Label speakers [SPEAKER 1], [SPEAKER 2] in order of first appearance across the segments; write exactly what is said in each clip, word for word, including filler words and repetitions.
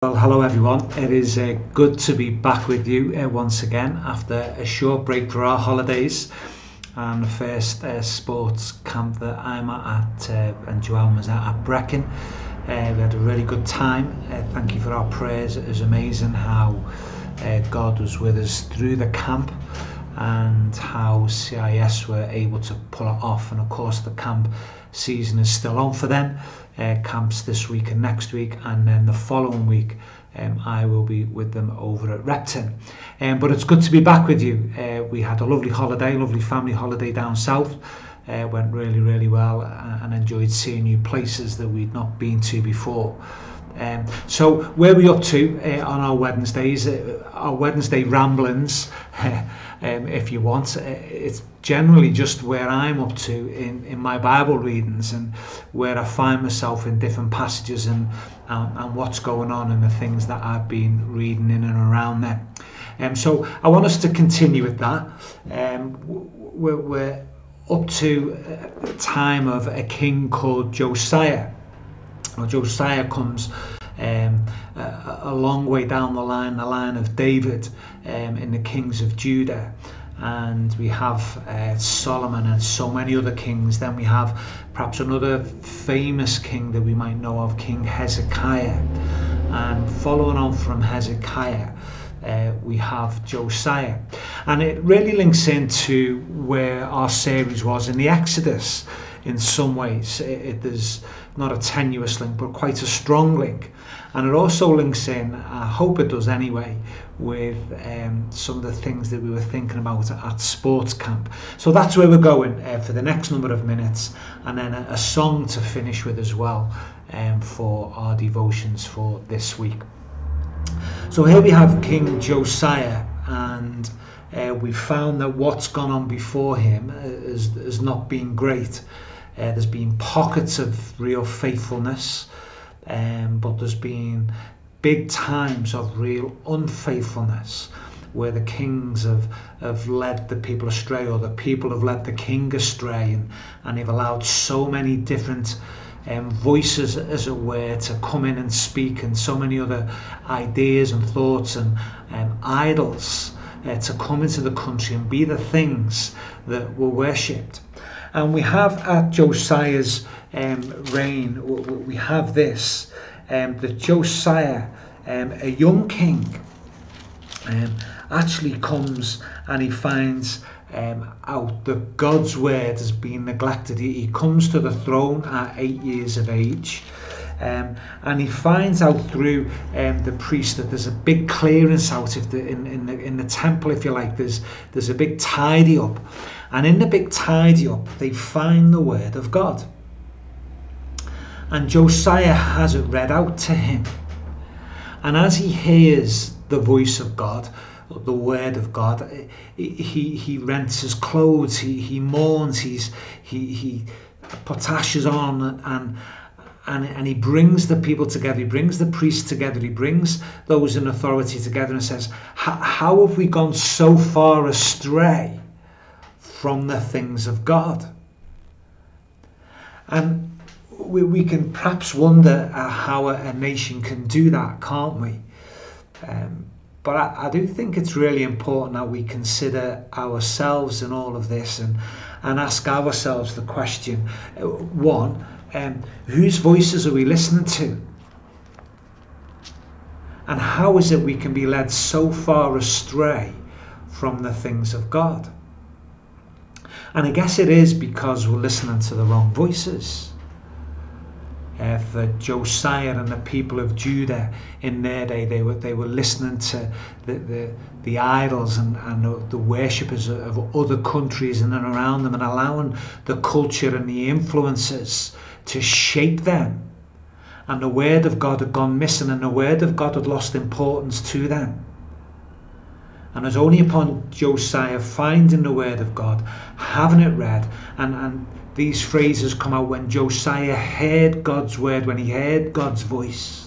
[SPEAKER 1] Well, hello everyone. It is uh, good to be back with you uh, once again after a short break for our holidays and the first uh, sports camp that I'm at uh, and Joanne was at at Brecon. Uh, we had a really good time. Uh, thank you for our prayers. It was amazing how uh, God was with us through the camp and how C I S were able to pull it off. And of course the camp season is still on for them. Uh, camps this week and next week, and then the following week um, I will be with them over at Repton. Um, but it's good to be back with you. Uh, we had a lovely holiday, lovely family holiday down south. Uh, went really, really well and enjoyed seeing new places that we'd not been to before. Um, so where are we up to uh, on our Wednesdays? Uh, our Wednesday ramblings, uh, um, if you want. Uh, it's generally just where I'm up to in, in my Bible readings and where I find myself in different passages and, um, and what's going on and the things that I've been reading in and around them. Um, so I want us to continue with that. Um, we're, we're up to a time of a king called Josiah. Well, Josiah comes um, a, a long way down the line, the line of David um, in the kings of Judah. And we have uh, Solomon and so many other kings. Then we have perhaps another famous king that we might know of, King Hezekiah. And following on from Hezekiah, uh, we have Josiah. And it really links into where our series was in the Exodus. In some ways, it, it is not a tenuous link, but quite a strong link. And it also links in, I hope it does anyway, with um, some of the things that we were thinking about at sports camp. So that's where we're going uh, for the next number of minutes, and then a, a song to finish with as well um, for our devotions for this week. So here we have King Josiah, and uh, we found that what's gone on before him has, has not been great. Uh, there's been pockets of real faithfulness, um, but there's been big times of real unfaithfulness where the kings have, have led the people astray, or the people have led the king astray, and, and they've allowed so many different um, voices, as it were, to come in and speak, and so many other ideas and thoughts and um, idols uh, to come into the country and be the things that were worshipped. And we have at Josiah's um, reign, we have this, um, that Josiah, um, a young king, um, actually comes and he finds um, out that God's word has been neglected. He, he comes to the throne at eight years of age. Um, and he finds out through um, the priest that there's a big clearance out of the, in, in, the, in the temple, if you like. There's, there's a big tidy up. And in the big tidy up, they find the word of God. And Josiah has it read out to him. And as he hears the voice of God, the word of God, he, he rents his clothes, he, he mourns, he's, he, he puts ashes on, and And, and he brings the people together, he brings the priests together, he brings those in authority together and says, how have we gone so far astray from the things of God? And we, we can perhaps wonder uh, how a, a nation can do that, can't we? Um, but I, I do think it's really important that we consider ourselves in all of this and, and ask ourselves the question, one, Um, whose voices are we listening to? And how is it we can be led so far astray from the things of God? And I guess it is because we're listening to the wrong voices. Uh, for Josiah and the people of Judah in their day, they were they were listening to the the, the idols and, and the, the worshippers of other countries in and around them, and allowing the culture and the influences to shape them. And the word of God had gone missing, and the word of God had lost importance to them. And it's only upon Josiah finding the word of God, having it read, and, and these phrases come out when Josiah heard God's word, when he heard God's voice.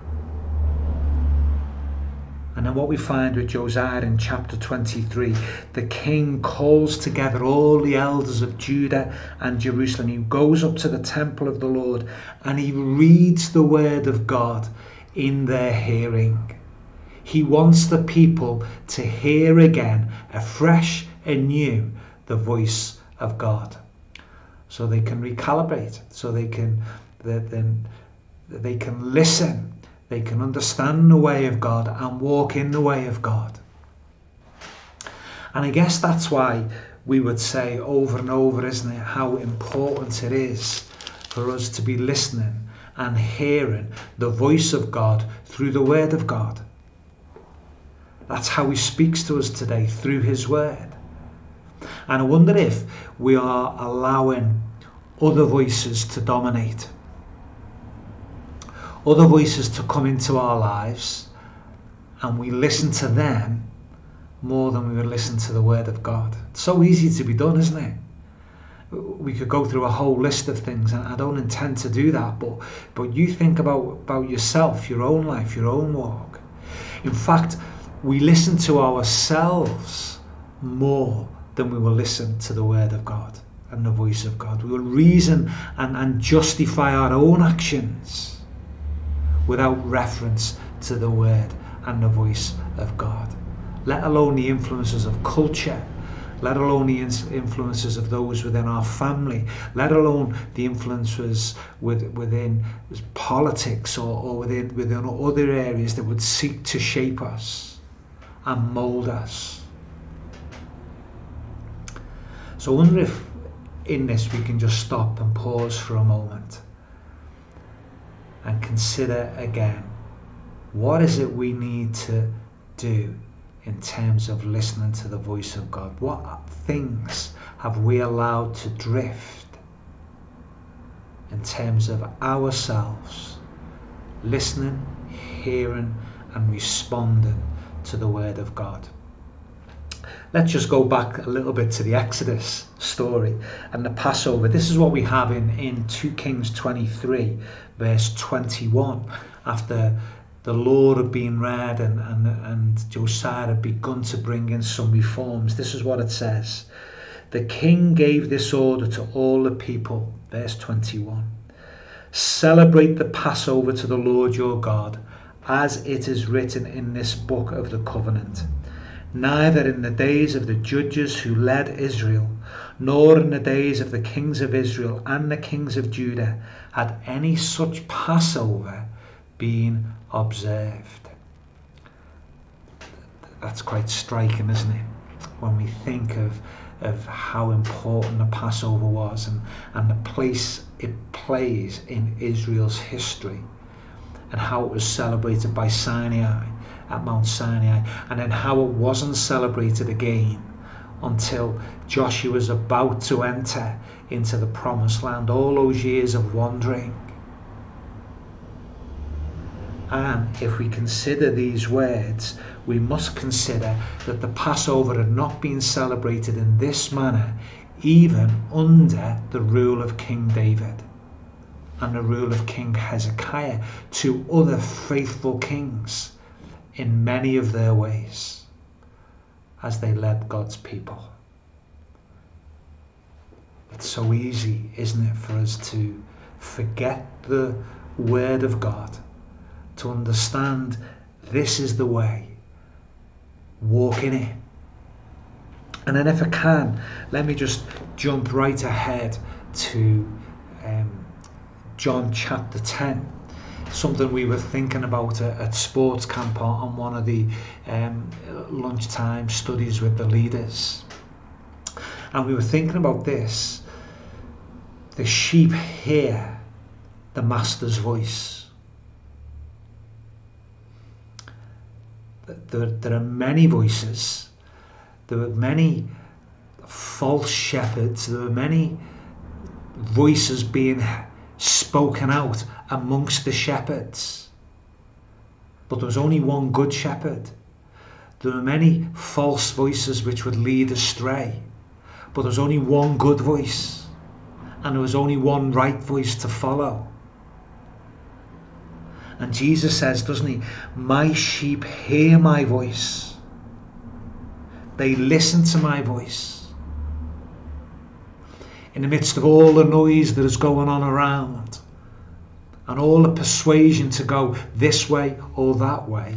[SPEAKER 1] And then what we find with Josiah in chapter twenty-three, the king calls together all the elders of Judah and Jerusalem. He goes up to the temple of the Lord and he reads the word of God in their hearing. He wants the people to hear again, afresh and new, the voice of God, so they can recalibrate, so they can then they can listen, they can understand the way of God and walk in the way of God. And I guess that's why we would say over and over, isn't it, how important it is for us to be listening and hearing the voice of God through the Word of God. That's how he speaks to us today, through his word. And I wonder if we are allowing other voices to dominate, other voices to come into our lives, and we listen to them more than we would listen to the word of God. It's so easy to be done, isn't it? We could go through a whole list of things, and I don't intend to do that, but but you think about, about yourself, your own life, your own walk. In fact, we listen to ourselves more than we will listen to the word of God and the voice of God. We will reason and, and justify our own actions without reference to the word and the voice of God, let alone the influences of culture, let alone the influences of those within our family, let alone the influences with, within politics or, or within, within other areas that would seek to shape us and mould us. So I wonder if in this we can just stop and pause for a moment and consider again, what is it we need to do in terms of listening to the voice of God? What things have we allowed to drift in terms of ourselves listening, hearing and responding to the word of God? Let's just go back a little bit to the Exodus story and the Passover. This is what we have in, in two Kings twenty-three, verse twenty-one. After the law had been read and, and, and Josiah had begun to bring in some reforms, this is what it says. The king gave this order to all the people, verse twenty-one. Celebrate the Passover to the Lord your God, as it is written in this book of the covenant. Neither in the days of the judges who led Israel, nor in the days of the kings of Israel and the kings of Judah, had any such Passover been observed. That's quite striking, isn't it? When we think of, of how important the Passover was and, and the place it plays in Israel's history, and how it was celebrated by Sinai, at Mount Sinai, and then how it wasn't celebrated again until Joshua was about to enter into the promised land, all those years of wandering. And if we consider these words, we must consider that the Passover had not been celebrated in this manner even under the rule of King David and the rule of King Hezekiah, two other faithful kings in many of their ways as they led God's people. It's so easy, isn't it, for us to forget the word of God, to understand this is the way, walk in it. And then if I can, let me just jump right ahead to um, John chapter ten. Something we were thinking about at, at sports camp on, on one of the um, lunchtime studies with the leaders. And we were thinking about this. The sheep hear the master's voice. There, there are many voices. There are many false shepherds. There are many voices being spoken out amongst the shepherds. But there was only one good shepherd. There were many false voices which would lead astray. But there was only one good voice. And there was only one right voice to follow. And Jesus says, doesn't he, my sheep hear my voice. They listen to my voice. In the midst of all the noise that is going on around, and all the persuasion to go this way or that way.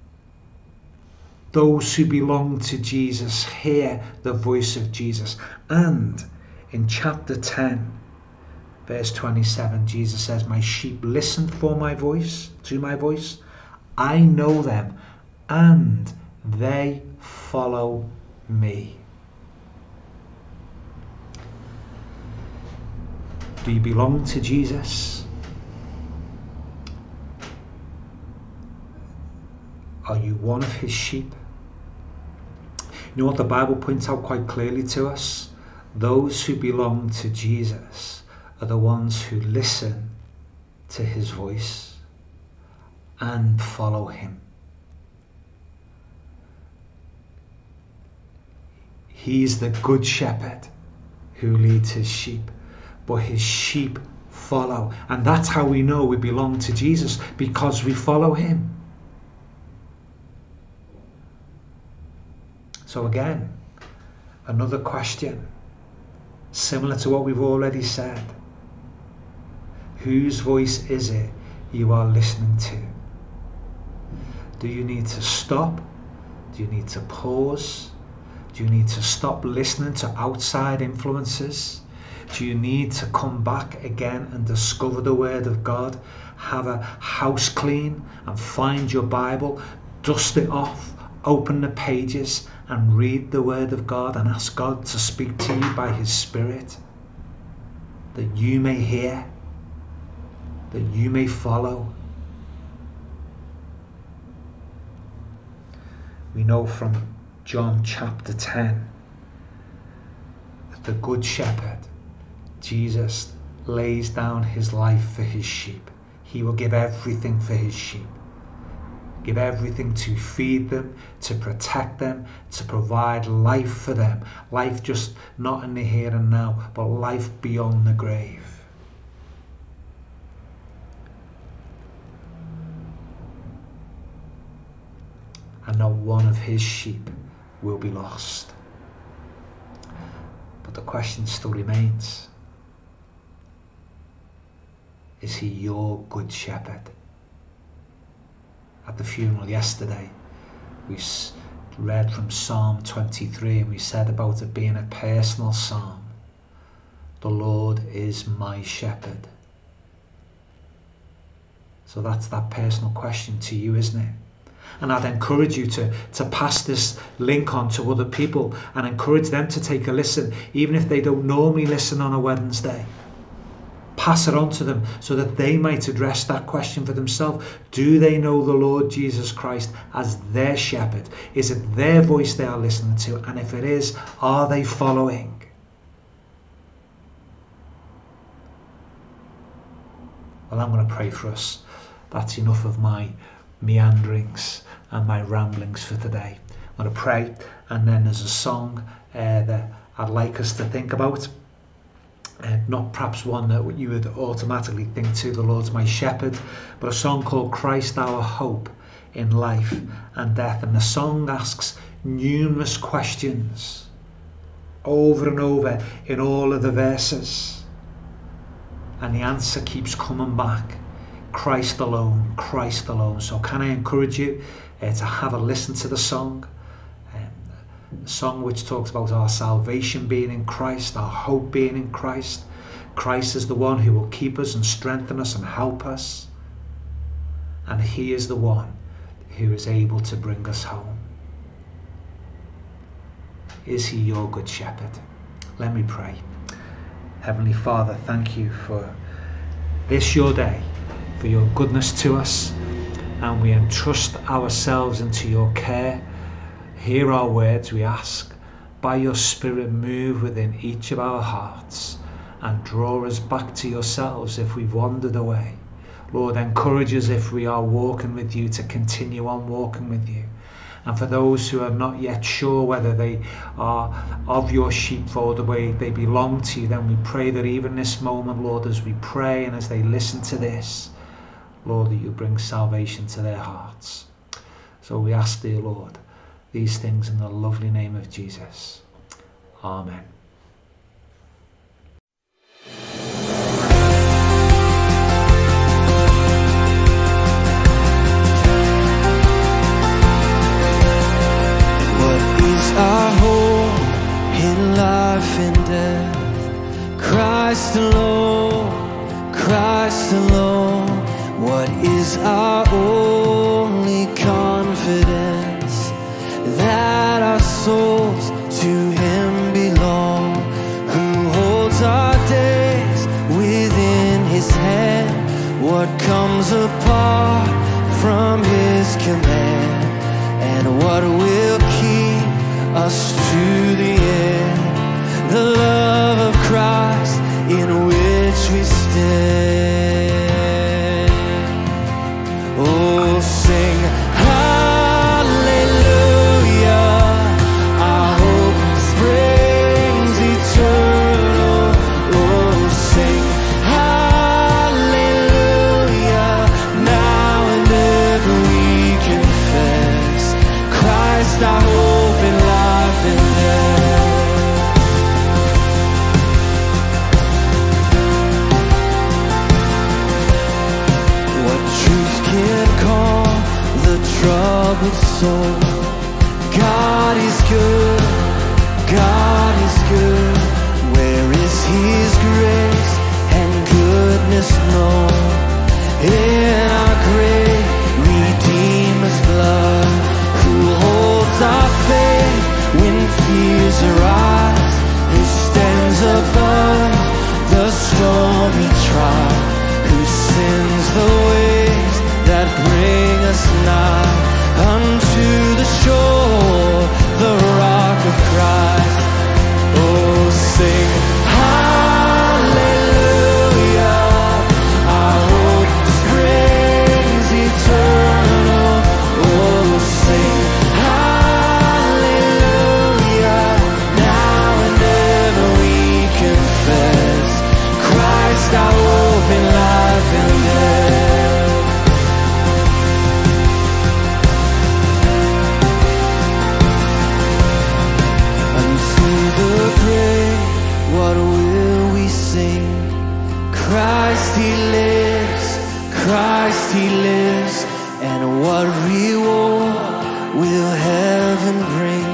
[SPEAKER 1] Those who belong to Jesus hear the voice of Jesus. And in chapter ten, verse twenty-seven, Jesus says, my sheep listen for my voice, to my voice. I know them and they follow me. Do you belong to Jesus? Are you one of his sheep? You know what the Bible points out quite clearly to us? Those who belong to Jesus are the ones who listen to his voice and follow him. He's the good shepherd who leads his sheep, but his sheep follow. And that's how we know we belong to Jesus, because we follow him. So again, another question, similar to what we've already said. Whose voice is it you are listening to? Do you need to stop? Do you need to pause? Do you need to stop listening to outside influences? Do you need to come back again and discover the Word of God? Have a house clean and find your Bible, dust it off, open the pages and read the Word of God and ask God to speak to you by his Spirit, that you may hear, that you may follow. We know from John chapter ten that the Good Shepherd, Jesus, lays down his life for his sheep. He will give everything for his sheep. Give everything to feed them, to protect them, to provide life for them. Life just not in the here and now, but life beyond the grave. And not one of his sheep will be lost. But the question still remains. Is he your good shepherd? At the funeral yesterday, we read from Psalm twenty-three and we said about it being a personal psalm. The Lord is my shepherd. So that's that personal question to you, isn't it? And I'd encourage you to, to pass this link on to other people and encourage them to take a listen, even if they don't normally listen on a Wednesday. Pass it on to them so that they might address that question for themselves. Do they know the Lord Jesus Christ as their shepherd? Is it their voice they are listening to? And if it is, are they following? Well, I'm going to pray for us. That's enough of my meanderings and my ramblings for today. I'm going to pray, and then there's a song uh, that I'd like us to think about. Uh, not perhaps one that you would automatically think to, the Lord's my shepherd, but a song called Christ Our Hope in Life and Death. And the song asks numerous questions over and over in all of the verses, and the answer keeps coming back. Christ alone, Christ alone. So can I encourage you uh, to have a listen to the song, um, a song which talks about our salvation being in Christ, our hope being in Christ. Christ is the one who will keep us and strengthen us and help us, and he is the one who is able to bring us home. Is he your good shepherd? Let me pray. Heavenly Father, thank you for this your day, for your goodness to us, and we entrust ourselves into your care. Hear our words, we ask. By your Spirit, move within each of our hearts and draw us back to yourselves if we've wandered away. Lord, encourage us if we are walking with you to continue on walking with you. And for those who are not yet sure whether they are of your sheepfold, the way they belong to you, then we pray that even this moment, Lord, as we pray and as they listen to this, Lord, that you bring salvation to their hearts. So we ask, dear Lord, these things in the lovely name of Jesus. Amen.
[SPEAKER 2] alone, Christ alone, what is our only confidence? That our souls to Him belong, who holds our days within His hand. What comes apart from His command, and what will keep us to the end? The love of Christ in which we stand. Oh, sing hallelujah, our hope springs eternal. Oh, sing hallelujah, now and ever we confess Christ our hope in life and death. Troubled soul, God is good, God is good. Where is His grace and goodness known? In our great Redeemer's blood, who holds our faith when fears arise, who stands above the stormy trial, who sends the waves that bring us nigh unto the shore, the rock of Christ. Oh, sing hallelujah, our hope springs eternal. Oh, sing hallelujah, now and ever we confess Christ our hope in life and death. What will we sing? Christ He lives, Christ He lives, and what reward will heaven bring?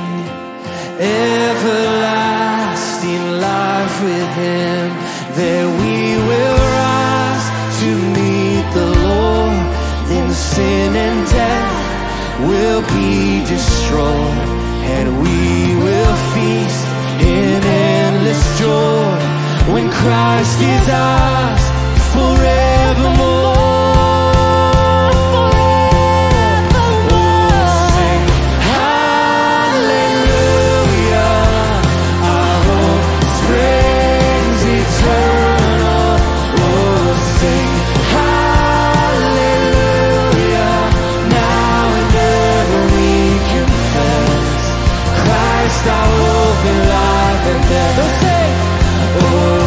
[SPEAKER 2] Everlasting life with Him, there we will rise to meet the Lord. Then sin and death will be destroyed, and we will feast in endless joy when Christ is ours forevermore. Oh, sing hallelujah, our hope springs eternal. Oh, sing hallelujah, now and ever we confess Christ our hope in life and death. Oh, say, oh,